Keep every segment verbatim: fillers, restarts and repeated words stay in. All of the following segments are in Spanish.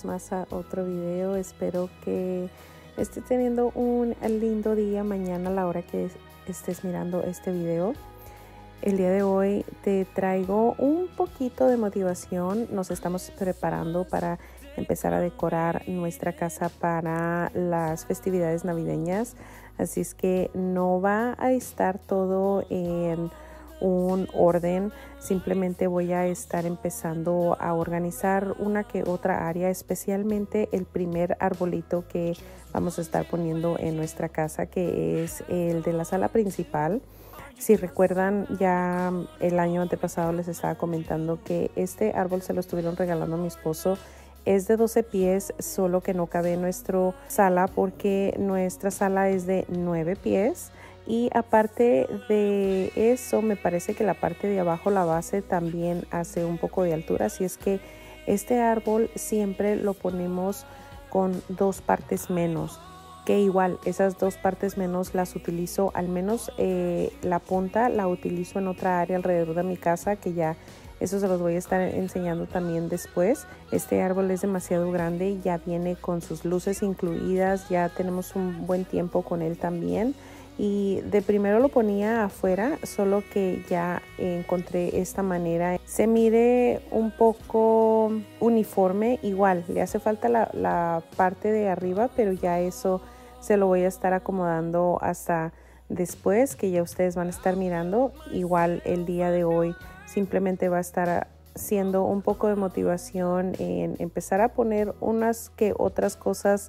vez más a otro video. Espero que estés teniendo un lindo día mañana a la hora que estés mirando este video. El día de hoy te traigo un poquito de motivación. Nos estamos preparando para empezar a decorar nuestra casa para las festividades navideñas. Así es que no va a estar todo en un orden. Simplemente voy a estar empezando a organizar una que otra área, especialmente el primer arbolito que vamos a estar poniendo en nuestra casa, que es el de la sala principal. Si recuerdan, ya el año antepasado les estaba comentando que este árbol se lo estuvieron regalando a mi esposo. Es de doce pies, solo que no cabe en nuestra sala porque nuestra sala es de nueve pies. Y aparte de eso, me parece que la parte de abajo, la base, también hace un poco de altura. Así es que este árbol siempre lo ponemos con dos partes menos. Que igual esas dos partes menos las utilizo, al menos eh, la punta la utilizo en otra área alrededor de mi casa, que ya eso se los voy a estar enseñando también después. Este árbol es demasiado grande, ya viene con sus luces incluidas, ya tenemos un buen tiempo con él también. Y de primero lo ponía afuera, solo que ya encontré esta manera. Se mire un poco uniforme, igual le hace falta la, la parte de arriba, pero ya eso se lo voy a estar acomodando hasta después, que ya ustedes van a estar mirando. Igual el día de hoy simplemente va a estar siendo un poco de motivación en empezar a poner unas que otras cosas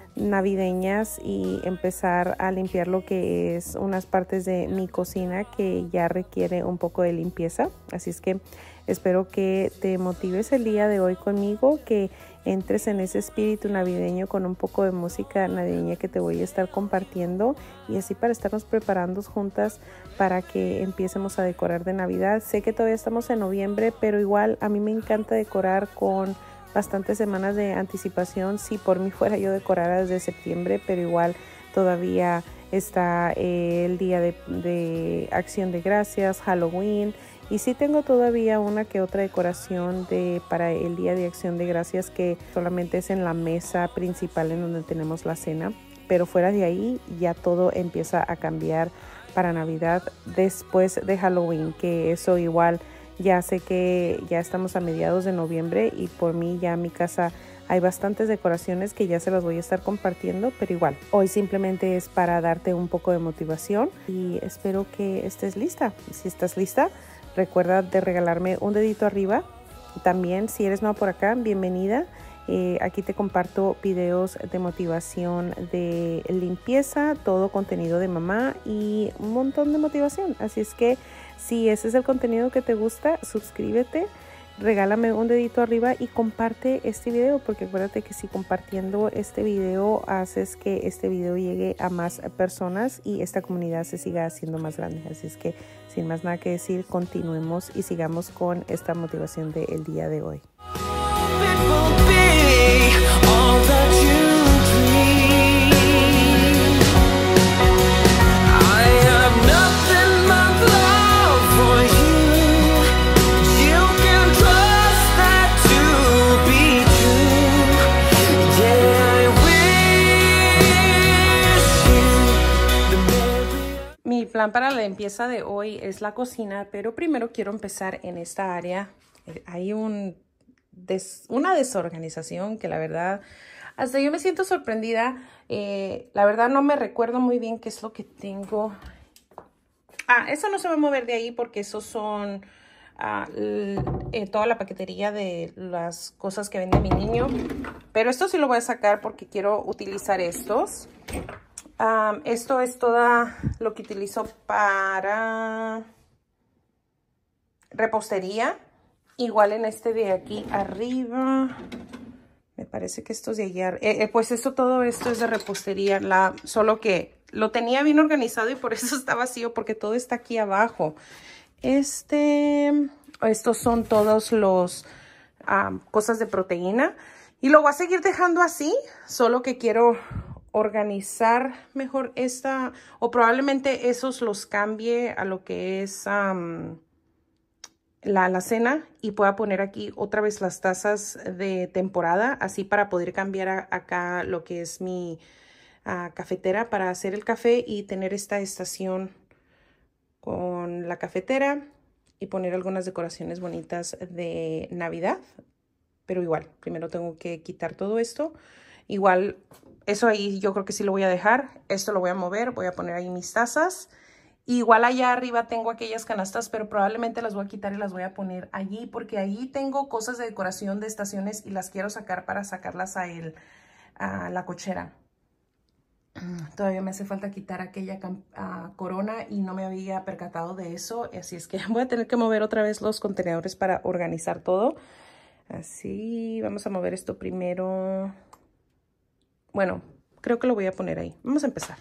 navideñas y empezar a limpiar lo que es unas partes de mi cocina que ya requiere un poco de limpieza. Así es que espero que te motives el día de hoy conmigo, que entres en ese espíritu navideño con un poco de música navideña que te voy a estar compartiendo, y así para estarnos preparando juntas para que empecemos a decorar de Navidad. Sé que todavía estamos en noviembre, pero igual a mí me encanta decorar con bastantes semanas de anticipación. Si por mí fuera yo decorara desde septiembre, pero igual todavía está eh, el día de, de Acción de Gracias, Halloween, y sí tengo todavía una que otra decoración de para el día de Acción de Gracias, que solamente es en la mesa principal en donde tenemos la cena, pero fuera de ahí ya todo empieza a cambiar para Navidad después de Halloween, que eso igual ya sé que ya estamos a mediados de noviembre y por mí ya en mi casa hay bastantes decoraciones que ya se las voy a estar compartiendo, pero igual hoy simplemente es para darte un poco de motivación y espero que estés lista. Si estás lista, recuerda de regalarme un dedito arriba. También si eres nueva por acá, bienvenida. Eh, aquí te comparto videos de motivación, de limpieza, todo contenido de mamá y un montón de motivación. Así es que si ese es el contenido que te gusta, suscríbete, regálame un dedito arriba y comparte este video, porque acuérdate que si compartiendo este video haces que este video llegue a más personas y esta comunidad se siga haciendo más grande. Así es que sin más nada que decir, continuemos y sigamos con esta motivación del día de hoy. Mi plan para la limpieza de hoy es la cocina, pero primero quiero empezar en esta área. Hay un des, una desorganización que la verdad, hasta yo me siento sorprendida. Eh, la verdad no me recuerdo muy bien qué es lo que tengo. Ah, eso no se va a mover de ahí porque esos son uh, eh, toda la paquetería de las cosas que vende mi niño. Pero esto sí lo voy a sacar porque quiero utilizar estos. Um, esto es toda lo que utilizo para repostería. Igual en este de aquí arriba, me parece que estos de allá, eh, eh, pues eso, todo esto es de repostería, la, solo que lo tenía bien organizado y por eso está vacío, porque todo está aquí abajo. Este, estos son todos los um, cosas de proteína y lo voy a seguir dejando así, solo que quiero organizar mejor esta, o probablemente esos los cambie a lo que es um, la alacena y pueda poner aquí otra vez las tazas de temporada, así para poder cambiar a, acá lo que es mi uh, cafetera para hacer el café y tener esta estación con la cafetera y poner algunas decoraciones bonitas de Navidad. Pero igual, primero tengo que quitar todo esto. Igual, eso ahí yo creo que sí lo voy a dejar. Esto lo voy a mover, voy a poner ahí mis tazas. Igual allá arriba tengo aquellas canastas, pero probablemente las voy a quitar y las voy a poner allí, porque ahí tengo cosas de decoración de estaciones y las quiero sacar para sacarlas a, el, a la cochera. Todavía me hace falta quitar aquella uh, corona y no me había percatado de eso, así es que voy a tener que mover otra vez los contenedores para organizar todo. Así, vamos a mover esto primero. Bueno, creo que lo voy a poner ahí. Vamos a empezar.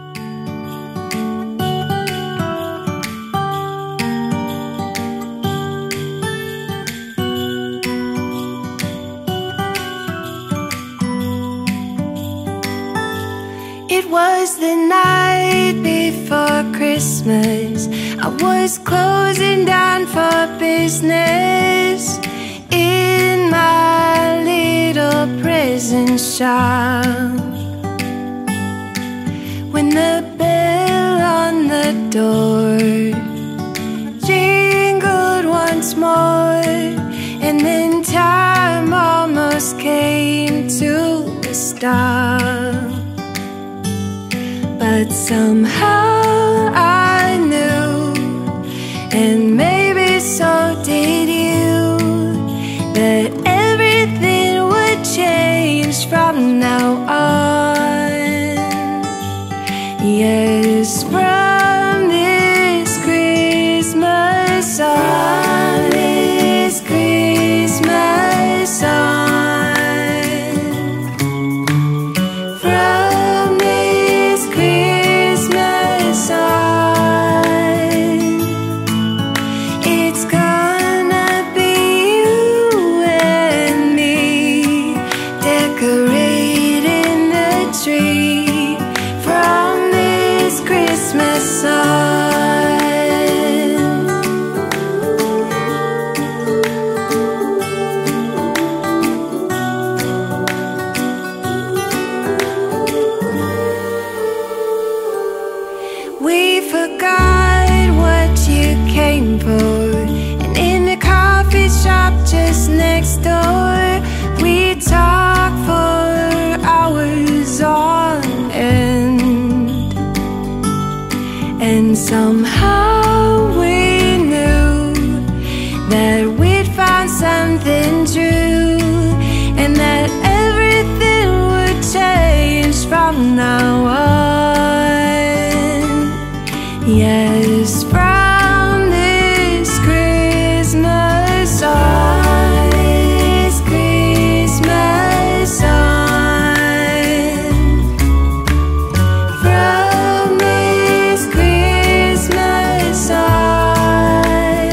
It was the night before Christmas. I was closing down for business in my little prison shop, when the bell on the door jingled once more, and then time almost came to a stop. But somehow I knew, and maybe so did you, that everything would change from now on. Yes, from this Christmas on, this Christmas on. We forgot what you came for, and in the coffee shop just next door, we talked for hours on end, and somehow we knew that we'd found something true, and that everything would change from now on. Yes, from this Christmas on, this Christmas on, from this Christmas on,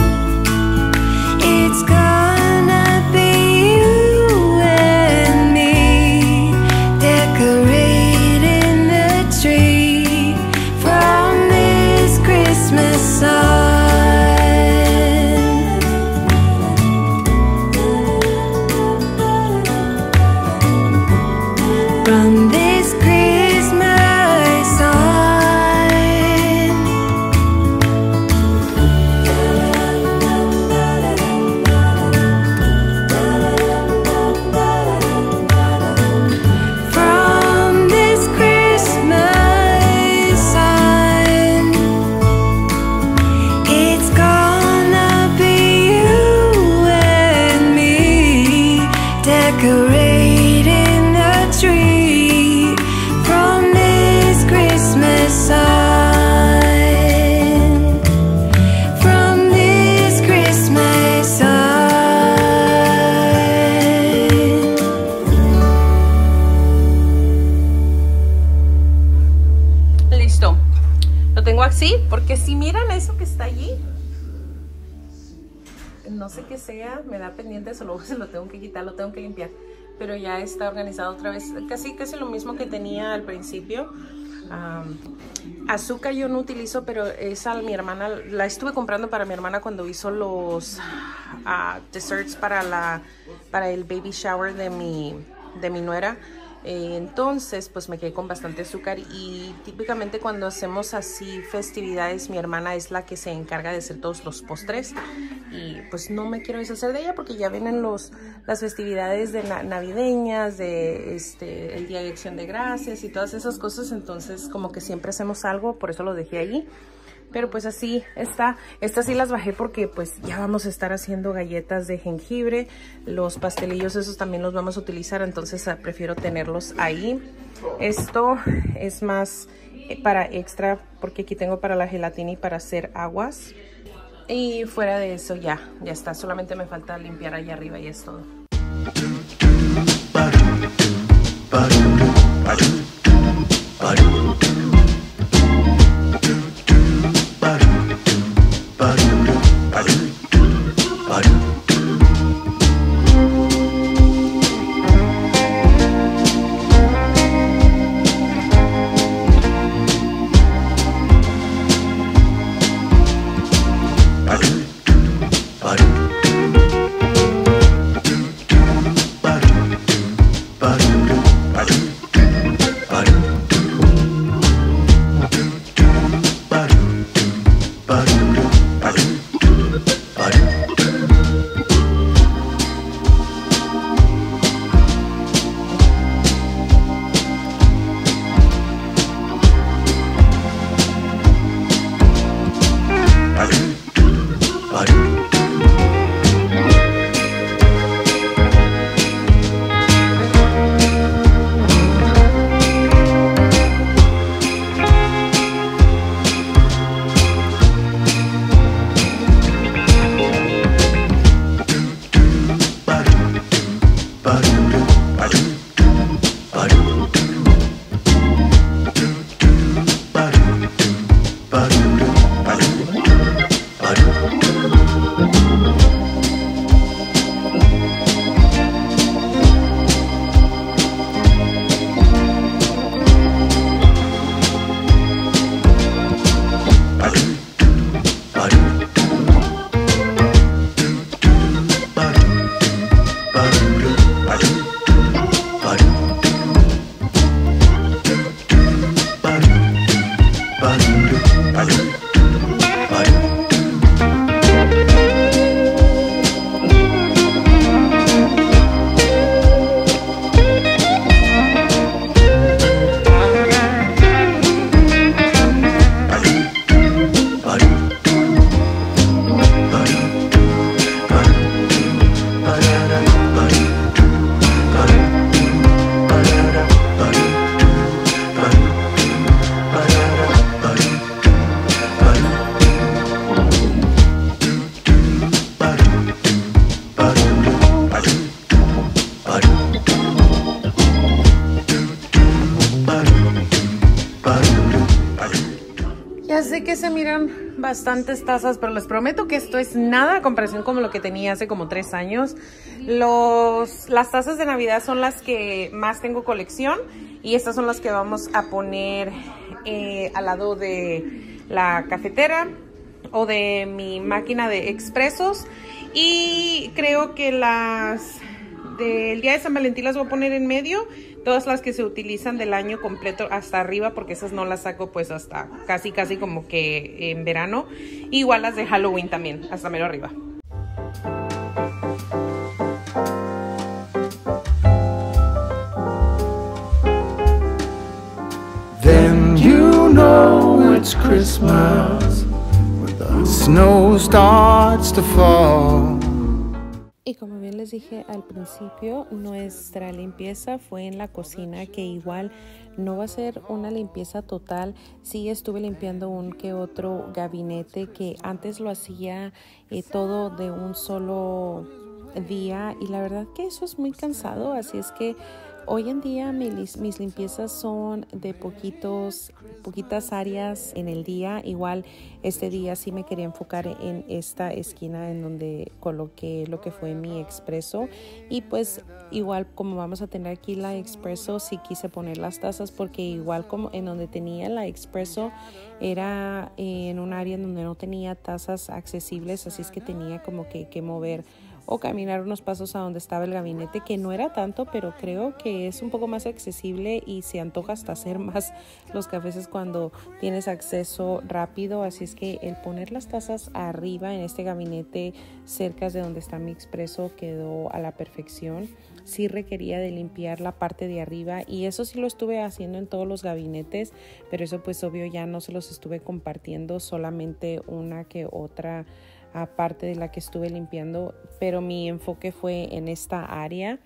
it's gonna be you and me decorating the tree. From Christmas on, from this Christmas on, from this Christmas on. It's gonna be you and me decorating the tree. From this Christmas on, from this Christmas on. Listo. Lo tengo así porque si miran eso que está allí, no sé qué sea, me da pendiente eso, luego se lo tengo que quitar, lo tengo que limpiar, pero ya está organizado otra vez, casi casi lo mismo que tenía al principio. Um, azúcar yo no utilizo, pero esa mi hermana, la estuve comprando para mi hermana cuando hizo los uh, desserts para, la, para el baby shower de mi, de mi nuera. Eh, entonces pues me quedé con bastante azúcar, y típicamente cuando hacemos así festividades mi hermana es la que se encarga de hacer todos los postres, y pues no me quiero deshacer de ella porque ya vienen los, las festividades de na navideñas, de este, el Día de Acción de Gracias y todas esas cosas, entonces como que siempre hacemos algo, por eso lo dejé ahí. Pero pues así está. Estas sí las bajé porque pues ya vamos a estar haciendo galletas de jengibre. Los pastelillos esos también los vamos a utilizar, entonces uh, prefiero tenerlos ahí. Esto es más eh, para extra, porque aquí tengo para la gelatina y para hacer aguas. Y fuera de eso ya, ya está. Solamente me falta limpiar allá arriba y es todo. Ya sé que se miran bastantes tazas, pero les prometo que esto es nada a comparación con lo que tenía hace como tres años. Los, las tazas de Navidad son las que más tengo colección, y estas son las que vamos a poner eh, al lado de la cafetera o de mi máquina de expresos. Y creo que las del día de San Valentín las voy a poner en medio. Todas las que se utilizan del año completo hasta arriba, porque esas no las saco pues hasta casi casi como que en verano. Igual las de Halloween también, hasta mero arriba. Then you know it's Christmas when the snow starts to fall. Y como bien les dije al principio, nuestra limpieza fue en la cocina, que igual no va a ser una limpieza total. Sí estuve limpiando un que otro gabinete, que antes lo hacía eh, todo de un solo día, y la verdad que eso es muy cansado, así es que hoy en día mis, mis limpiezas son de poquitos, poquitas áreas en el día. Igual este día sí me quería enfocar en esta esquina en donde coloqué lo que fue mi expreso. Y pues igual como vamos a tener aquí la expreso, sí quise poner las tazas porque igual como en donde tenía la expreso era en un área en donde no tenía tazas accesibles, así es que tenía como que, que mover o caminar unos pasos a donde estaba el gabinete, que no era tanto, pero creo que es un poco más accesible y se antoja hasta hacer más los cafés cuando tienes acceso rápido. Así es que el poner las tazas arriba en este gabinete cerca de donde está mi expreso quedó a la perfección. Sí requería de limpiar la parte de arriba y eso sí lo estuve haciendo en todos los gabinetes, pero eso pues obvio ya no se los estuve compartiendo, solamente una que otra aparte de la que estuve limpiando, pero mi enfoque fue en esta área.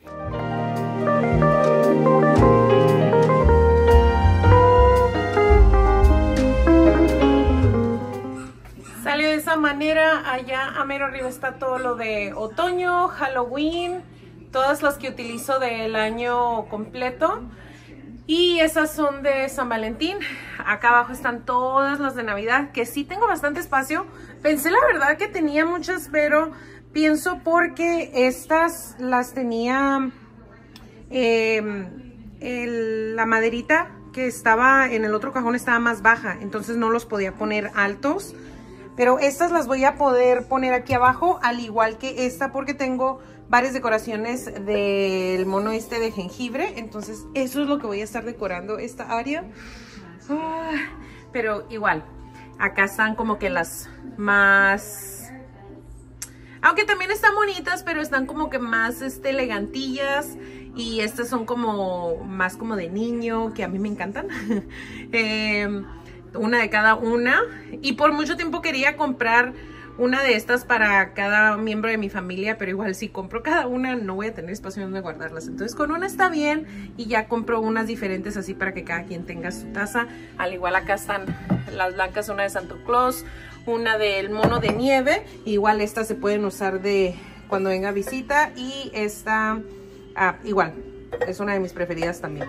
Salió de esa manera. Allá a mero arriba está todo lo de otoño, Halloween, todas las que utilizo del año completo. Y esas son de San Valentín. Acá abajo están todas las de Navidad, que sí tengo bastante espacio. Pensé la verdad que tenía muchas, pero pienso porque estas las tenía eh, el, la maderita que estaba en el otro cajón estaba más baja, entonces no los podía poner altos. Pero estas las voy a poder poner aquí abajo, al igual que esta, porque tengo varias decoraciones del mono este de jengibre. Entonces eso es lo que voy a estar decorando esta área. Ah, pero igual, acá están como que las más... Aunque también están bonitas, pero están como que más este, elegantillas. Y estas son como más como de niño, que a mí me encantan. eh, una de cada una. Y por mucho tiempo quería comprar una de estas para cada miembro de mi familia, pero igual si compro cada una no voy a tener espacio donde guardarlas. Entonces con una está bien y ya compro unas diferentes así para que cada quien tenga su taza. Al igual acá están las blancas, una de Santa Claus, una del mono de nieve. Igual estas se pueden usar de cuando venga visita y esta ah, igual es una de mis preferidas también.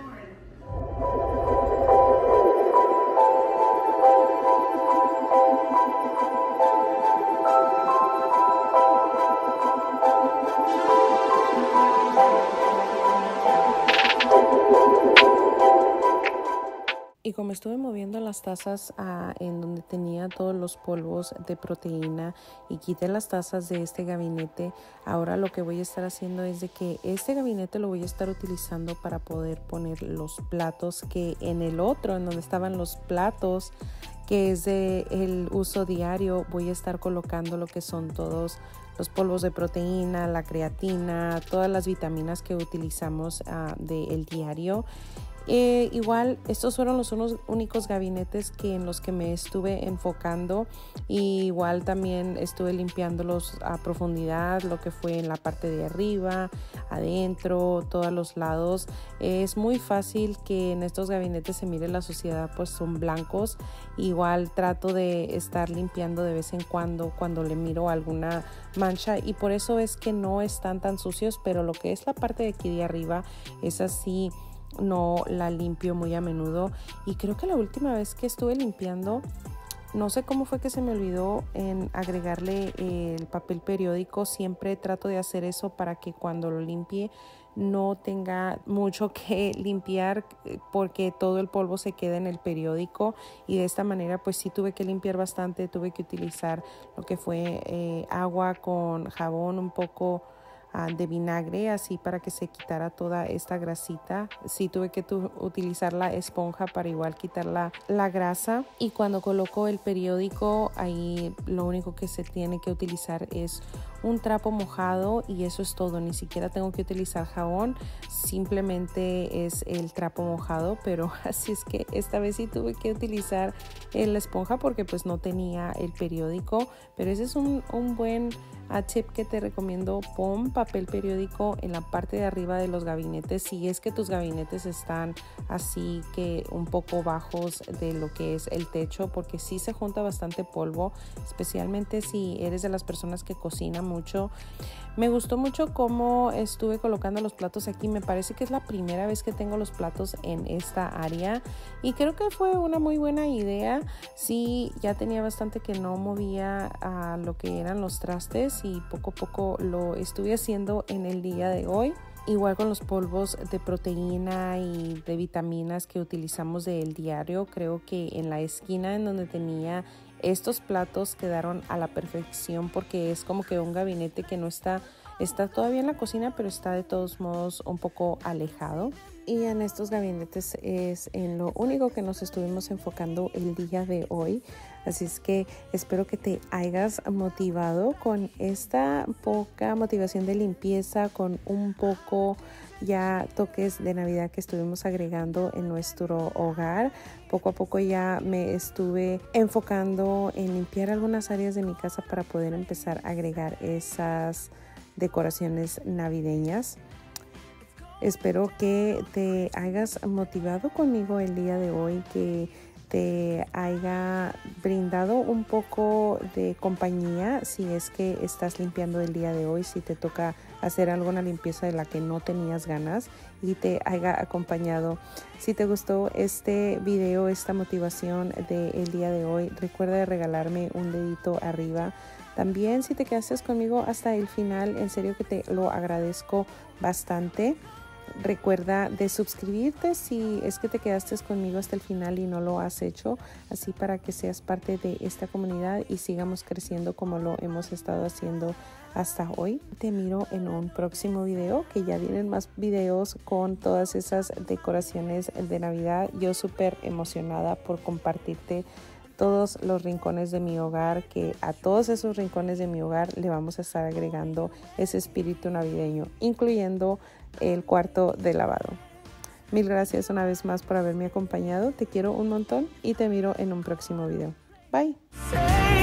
Y como estuve moviendo las tazas uh, en donde tenía todos los polvos de proteína y quité las tazas de este gabinete, ahora lo que voy a estar haciendo es de que este gabinete lo voy a estar utilizando para poder poner los platos, que en el otro, en donde estaban los platos, que es de el uso diario, voy a estar colocando lo que son todos los polvos de proteína, la creatina, todas las vitaminas que utilizamos uh, del diario. Eh, igual estos fueron los unos únicos gabinetes que en los que me estuve enfocando, y igual también estuve limpiándolos a profundidad, lo que fue en la parte de arriba, adentro, todos los lados. Eh, es muy fácil que en estos gabinetes se mire la suciedad, pues son blancos. Igual trato de estar limpiando de vez en cuando cuando le miro alguna mancha, y por eso es que no están tan sucios, pero lo que es la parte de aquí de arriba es así, no la limpio muy a menudo. Y creo que la última vez que estuve limpiando, no sé cómo fue que se me olvidó en agregarle el papel periódico. Siempre trato de hacer eso para que cuando lo limpie no tenga mucho que limpiar, porque todo el polvo se queda en el periódico, y de esta manera pues sí tuve que limpiar bastante. Tuve que utilizar lo que fue eh, agua con jabón, un poco de vinagre, así para que se quitara toda esta grasita. Sí tuve que tu, utilizar la esponja para igual quitar la, la grasa. Y cuando coloco el periódico, ahí lo único que se tiene que utilizar es un trapo mojado, y eso es todo. Ni siquiera tengo que utilizar jabón, simplemente es el trapo mojado. Pero así es que esta vez sí tuve que utilizar la esponja porque pues no tenía el periódico. Pero ese es un, un buen a tip que te recomiendo. Pon papel papel periódico en la parte de arriba de los gabinetes, si es que tus gabinetes están así que un poco bajos de lo que es el techo, porque sí se junta bastante polvo, especialmente si eres de las personas que cocina mucho. Me gustó mucho cómo estuve colocando los platos aquí. Me parece que es la primera vez que tengo los platos en esta área y creo que fue una muy buena idea. Sí, ya tenía bastante que no movía a lo que eran los trastes y poco a poco lo estuve haciendo en el día de hoy. Igual con los polvos de proteína y de vitaminas que utilizamos del diario, creo que en la esquina en donde tenía estos platos quedaron a la perfección, porque es como que un gabinete que no está, está todavía en la cocina, pero está de todos modos un poco alejado. Y en estos gabinetes es en lo único que nos estuvimos enfocando el día de hoy. Así es que espero que te hayas motivado con esta poca motivación de limpieza, con un poco ya toques de Navidad que estuvimos agregando en nuestro hogar. Poco a poco ya me estuve enfocando en limpiar algunas áreas de mi casa para poder empezar a agregar esas decoraciones navideñas. Espero que te hayas motivado conmigo el día de hoy, que te haya brindado un poco de compañía si es que estás limpiando el día de hoy, si te toca hacer alguna limpieza de la que no tenías ganas y te haya acompañado. Si te gustó este video, esta motivación del día de hoy, recuerda de regalarme un dedito arriba. También si te quedaste conmigo hasta el final, en serio que te lo agradezco bastante. Recuerda de suscribirte si es que te quedaste conmigo hasta el final y no lo has hecho, así para que seas parte de esta comunidad y sigamos creciendo como lo hemos estado haciendo hasta hoy. Te miro en un próximo video, que ya vienen más videos con todas esas decoraciones de Navidad. Yo súper emocionada por compartirte todos los rincones de mi hogar, que a todos esos rincones de mi hogar le vamos a estar agregando ese espíritu navideño, incluyendo el cuarto de lavado. Mil gracias una vez más por haberme acompañado. Te quiero un montón y te miro en un próximo video. Bye.